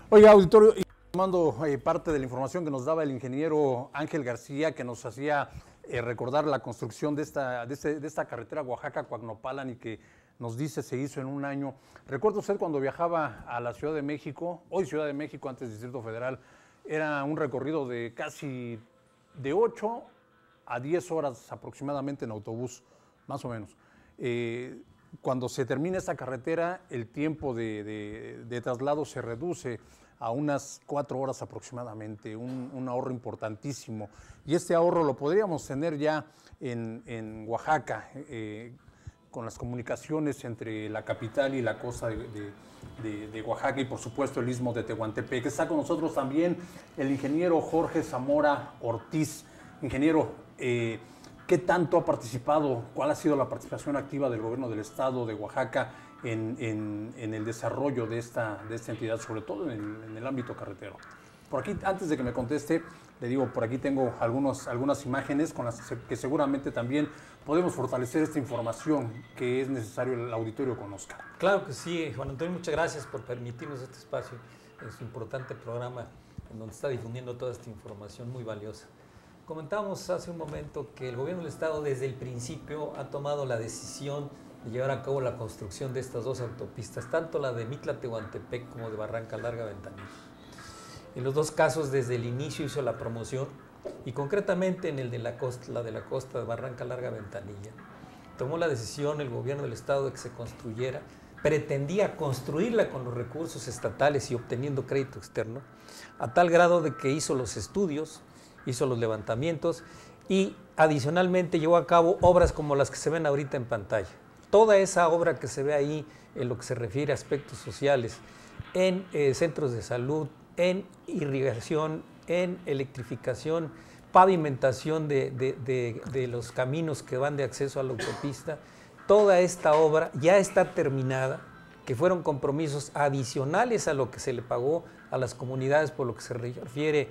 Oiga, auditorio, y tomando parte de la información que nos daba el ingeniero Ángel García, que nos hacía recordar la construcción de esta carretera Oaxaca-Coacnopalan y que nos dice se hizo en un año. ¿Recuerda usted cuando viajaba a la Ciudad de México, hoy Ciudad de México, antes Distrito Federal, era un recorrido de casi de 8 a 10 horas aproximadamente en autobús, más o menos? Cuando se termina esta carretera, el tiempo de traslado se reduce a unas 4 horas aproximadamente, un ahorro importantísimo. Y este ahorro lo podríamos tener ya en Oaxaca, con las comunicaciones entre la capital y la costa de Oaxaca y por supuesto el istmo de Tehuantepec. Está con nosotros también el ingeniero Jorge Zamora Ortiz. Ingeniero, ¿qué tanto ha participado, cuál ha sido la participación activa del gobierno del estado de Oaxaca en el desarrollo de esta entidad, sobre todo en el ámbito carretero? Por aquí, antes de que me conteste, le digo, por aquí tengo algunas imágenes con las que seguramente también podemos fortalecer esta información que es necesario el auditorio conozca. Claro que sí, Juan Antonio, muchas gracias por permitirnos este espacio en su importante programa en donde está difundiendo toda esta información muy valiosa. Comentábamos hace un momento que el gobierno del estado desde el principio ha tomado la decisión de llevar a cabo la construcción de estas dos autopistas, tanto la de Mitla-Tehuantepec como de Barranca Larga-Ventanilla. En los dos casos desde el inicio hizo la promoción y concretamente en el de la costa de Barranca Larga-Ventanilla tomó la decisión el gobierno del estado de que se construyera, pretendía construirla con los recursos estatales y obteniendo crédito externo, a tal grado de que hizo los estudios, hizo los levantamientos y adicionalmente llevó a cabo obras como las que se ven ahorita en pantalla. Toda esa obra que se ve ahí en lo que se refiere a aspectos sociales, en centros de salud, en irrigación, en electrificación, pavimentación de los caminos que van de acceso a la autopista, toda esta obra ya está terminada, que fueron compromisos adicionales a lo que se le pagó a las comunidades por lo que se refiere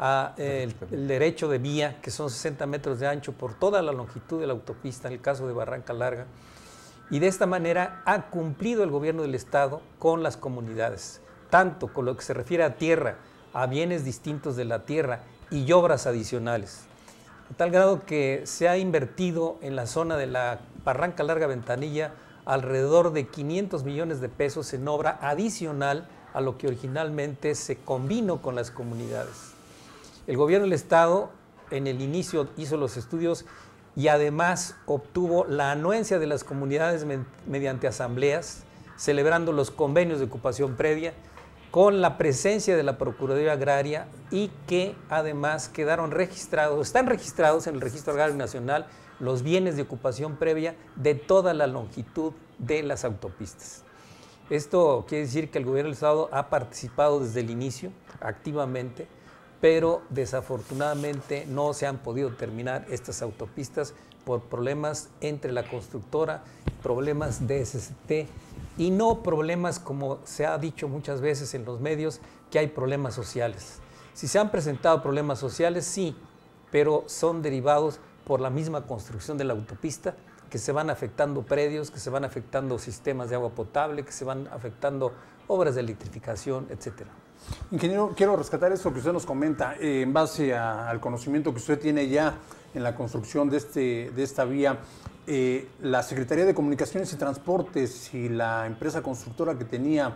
el derecho de vía, que son 60 metros de ancho por toda la longitud de la autopista, en el caso de Barranca Larga. Y de esta manera ha cumplido el gobierno del estado con las comunidades, tanto con lo que se refiere a tierra, a bienes distintos de la tierra y obras adicionales. A tal grado que se ha invertido en la zona de la Barranca Larga-Ventanilla alrededor de 500 millones de pesos en obra adicional a lo que originalmente se combinó con las comunidades. El gobierno del estado en el inicio hizo los estudios y además obtuvo la anuencia de las comunidades mediante asambleas, celebrando los convenios de ocupación previa, con la presencia de la Procuraduría Agraria y que además están registrados en el Registro Agrario Nacional los bienes de ocupación previa de toda la longitud de las autopistas. Esto quiere decir que el gobierno del estado ha participado desde el inicio activamente, pero desafortunadamente no se han podido terminar estas autopistas por problemas entre la constructora, problemas de SCT y no problemas como se ha dicho muchas veces en los medios, que hay problemas sociales. Si se han presentado problemas sociales, sí, pero son derivados por la misma construcción de la autopista, que se van afectando predios, que se van afectando sistemas de agua potable, que se van afectando obras de electrificación, etcétera. Ingeniero, quiero rescatar esto que usted nos comenta en base al conocimiento que usted tiene ya en la construcción de esta vía. La Secretaría de Comunicaciones y Transportes y la empresa constructora que tenía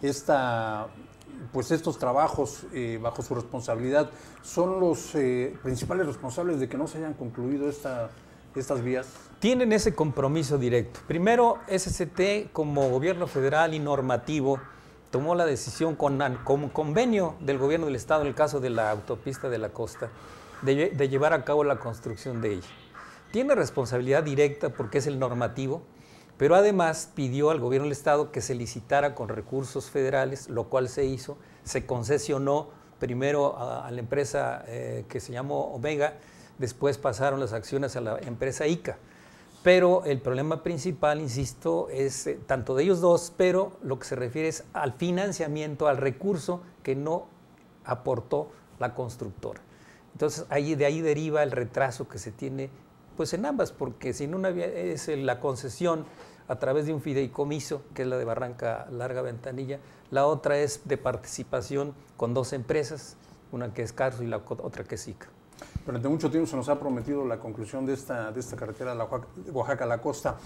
estos trabajos bajo su responsabilidad son los principales responsables de que no se hayan concluido estas vías. Tienen ese compromiso directo. Primero, SCT como gobierno federal y normativo tomó la decisión como convenio del gobierno del estado en el caso de la autopista de la costa de llevar a cabo la construcción de ella. Tiene responsabilidad directa porque es el normativo, pero además pidió al gobierno del estado que se licitara con recursos federales, lo cual se hizo. Se concesionó primero a la empresa que se llamó Omega, después pasaron las acciones a la empresa ICA. Pero el problema principal, insisto, es tanto de ellos dos, pero lo que se refiere es al financiamiento, al recurso que no aportó la constructora. Entonces, de ahí deriva el retraso que se tiene pues en ambas, porque si en una es la concesión a través de un fideicomiso, que es la de Barranca Larga Ventanilla. La otra es de participación con 2 empresas, una que es Carso y la otra que es ICA. Durante mucho tiempo se nos ha prometido la conclusión de esta carretera de Oaxaca a la costa.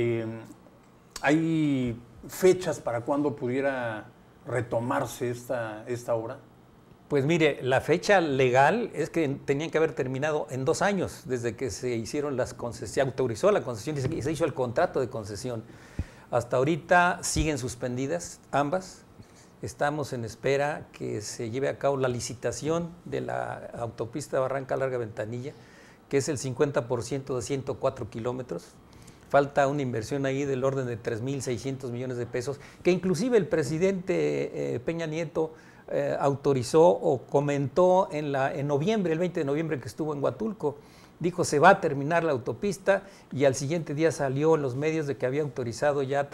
¿Hay fechas para cuándo pudiera retomarse esta obra? Pues mire, la fecha legal es que tenían que haber terminado en 2 años desde que se hicieron las concesiones, se autorizó la concesión y se hizo el contrato de concesión. Hasta ahorita siguen suspendidas ambas. Estamos en espera que se lleve a cabo la licitación de la autopista Barranca Larga Ventanilla, que es el 50% de 104 kilómetros. Falta una inversión ahí del orden de 3.600 millones de pesos, que inclusive el presidente Peña Nieto autorizó o comentó en noviembre, el 20 de noviembre que estuvo en Huatulco. Dijo se va a terminar la autopista y al siguiente día salió en los medios de que había autorizado ya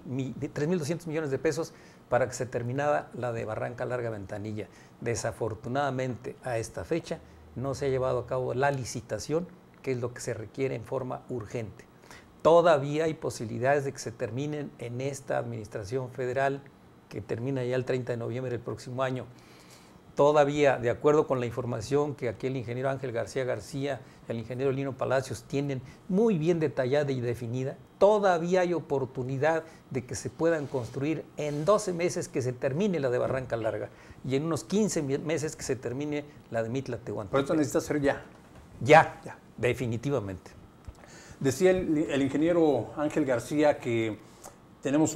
3.200 millones de pesos para que se terminara la de Barranca Larga Ventanilla. Desafortunadamente a esta fecha no se ha llevado a cabo la licitación, que es lo que se requiere en forma urgente. Todavía hay posibilidades de que se terminen en esta administración federal, que termina ya el 30 de noviembre del próximo año. Todavía, de acuerdo con la información que aquí el ingeniero Ángel García y el ingeniero Lino Palacios tienen muy bien detallada y definida, todavía hay oportunidad de que se puedan construir en 12 meses que se termine la de Barranca Larga y en unos 15 meses que se termine la de Mitla-Tehuantepec. Pero esto necesita ser ya. Ya, definitivamente. Decía el ingeniero Ángel García que tenemos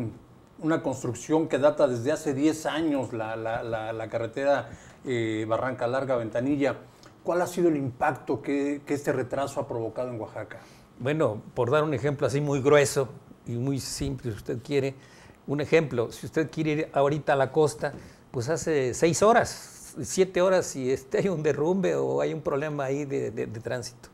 una construcción que data desde hace 10 años, la carretera Barranca Larga Ventanilla. ¿Cuál ha sido el impacto que este retraso ha provocado en Oaxaca? Bueno, por dar un ejemplo así muy grueso y muy simple, si usted quiere, un ejemplo, si usted quiere ir ahorita a la costa, pues hace 6 horas, 7 horas si hay un derrumbe o hay un problema ahí de tránsito.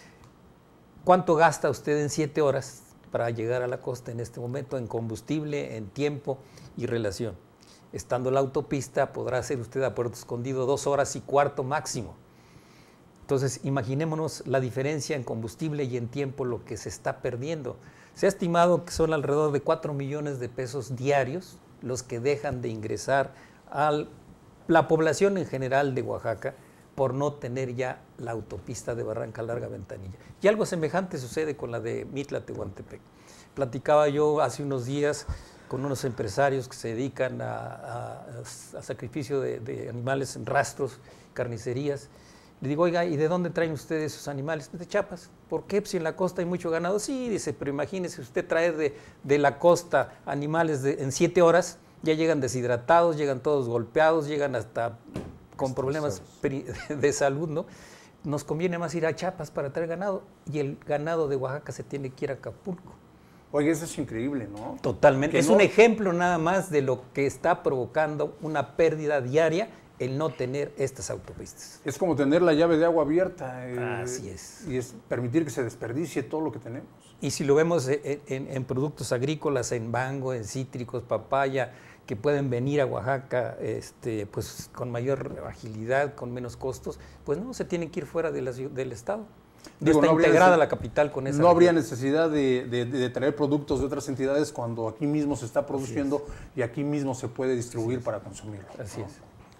¿Cuánto gasta usted en 7 horas para llegar a la costa en este momento en combustible, en tiempo y relación? Estando la autopista podrá hacer usted a Puerto Escondido 2 horas y cuarto máximo. Entonces imaginémonos la diferencia en combustible y en tiempo, lo que se está perdiendo. Se ha estimado que son alrededor de 4 millones de pesos diarios los que dejan de ingresar a la población en general de Oaxaca por no tener ya la autopista de Barranca Larga Ventanilla. Y algo semejante sucede con la de Mitla-Tehuantepec. Platicaba yo hace unos días con unos empresarios que se dedican a sacrificio de animales en rastros, carnicerías. Le digo, oiga, ¿y de dónde traen ustedes esos animales? De Chiapas. ¿Por qué? Pues si en la costa hay mucho ganado. Sí, dice, pero imagínese usted traer de la costa animales en 7 horas, ya llegan deshidratados, llegan todos golpeados, llegan hasta con problemas de salud, ¿no? Nos conviene más ir a Chiapas para traer ganado y el ganado de Oaxaca se tiene que ir a Acapulco. Oye, eso es increíble, ¿no? Totalmente. Es un ejemplo nada más de lo que está provocando una pérdida diaria el no tener estas autopistas. Es como tener la llave de agua abierta. Así es. Y es permitir que se desperdicie todo lo que tenemos. Y si lo vemos en productos agrícolas, en mango, en cítricos, papaya, que pueden venir a Oaxaca pues con mayor agilidad, con menos costos, pues no, se tienen que ir fuera del estado. No está integrada la capital con esa. No habría necesidad de traer productos de otras entidades cuando aquí mismo se está produciendo y aquí mismo se puede distribuir para consumirlo. Así es.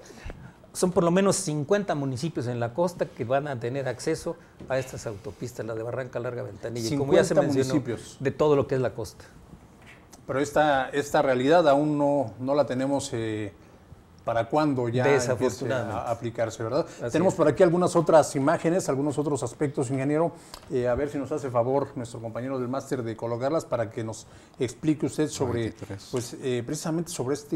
Son por lo menos 50 municipios en la costa que van a tener acceso a estas autopistas, la de Barranca Larga Ventanilla. Y como ya se mencionó, de todo lo que es la costa. Pero esta realidad aún no la tenemos para cuándo ya empiece a aplicarse, ¿verdad? Tenemos por aquí algunas otras imágenes, algunos otros aspectos, ingeniero. A ver si nos hace favor nuestro compañero del máster de colocarlas para que nos explique usted sobre, pues, precisamente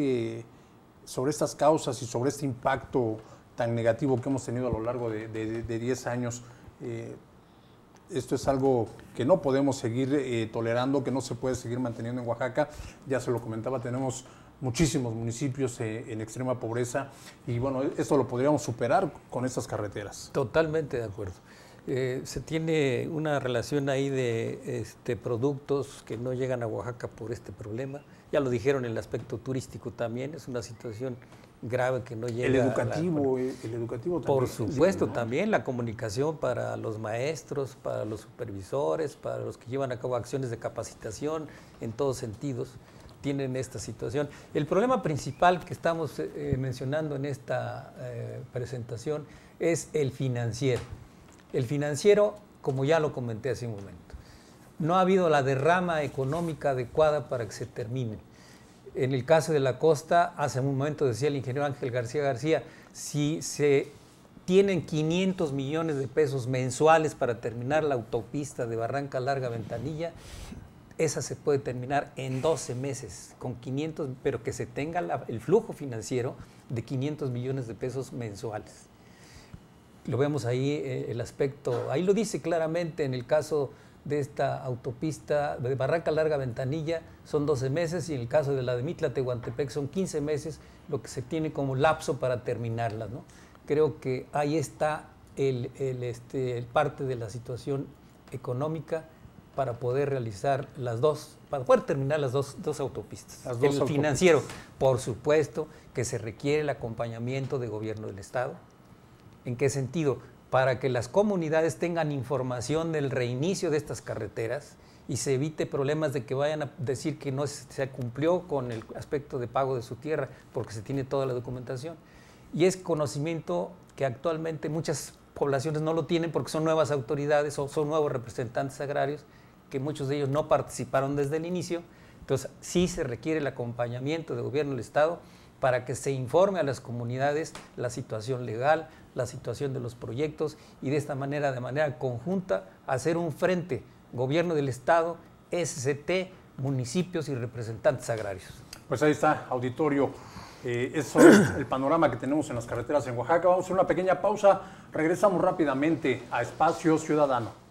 sobre estas causas y sobre este impacto tan negativo que hemos tenido a lo largo de 10 años. Esto es algo que no podemos seguir tolerando, que no se puede seguir manteniendo en Oaxaca. Ya se lo comentaba, tenemos muchísimos municipios en extrema pobreza y bueno, esto lo podríamos superar con estas carreteras. Totalmente de acuerdo. Se tiene una relación ahí de productos que no llegan a Oaxaca por este problema. Ya lo dijeron en el aspecto turístico también, es una situación grave que no llega. El educativo también. Por supuesto, ¿no? También la comunicación para los maestros, para los supervisores, para los que llevan a cabo acciones de capacitación en todos sentidos, tienen esta situación. El problema principal que estamos mencionando en esta presentación es el financiero. El financiero, como ya lo comenté hace un momento, no ha habido la derrama económica adecuada para que se termine. En el caso de la costa, hace un momento decía el ingeniero Ángel García, si se tienen 500 millones de pesos mensuales para terminar la autopista de Barranca Larga Ventanilla, esa se puede terminar en 12 meses, con 500, pero que se tenga el flujo financiero de 500 millones de pesos mensuales. Lo vemos ahí, el aspecto, ahí lo dice claramente en el caso de esta autopista de Barranca Larga Ventanilla, son 12 meses, y en el caso de la de Mitla-Tehuantepec son 15 meses, lo que se tiene como lapso para terminarla, ¿no? Creo que ahí está parte de la situación económica para poder realizar para poder terminar las dos autopistas. El financiero, por supuesto, que se requiere el acompañamiento de gobierno del Estado. ¿En qué sentido? Para que las comunidades tengan información del reinicio de estas carreteras y se evite problemas de que vayan a decir que no se cumplió con el aspecto de pago de su tierra, porque se tiene toda la documentación. Y es conocimiento que actualmente muchas poblaciones no lo tienen porque son nuevas autoridades o son nuevos representantes agrarios, que muchos de ellos no participaron desde el inicio. Entonces, sí se requiere el acompañamiento del gobierno del Estado para que se informe a las comunidades la situación legal, la situación de los proyectos, y de manera conjunta, hacer un frente, gobierno del Estado, SCT, municipios y representantes agrarios. Pues ahí está, auditorio. Eso es el panorama que tenemos en las carreteras en Oaxaca. Vamos a hacer una pequeña pausa, regresamos rápidamente a Espacio Ciudadano.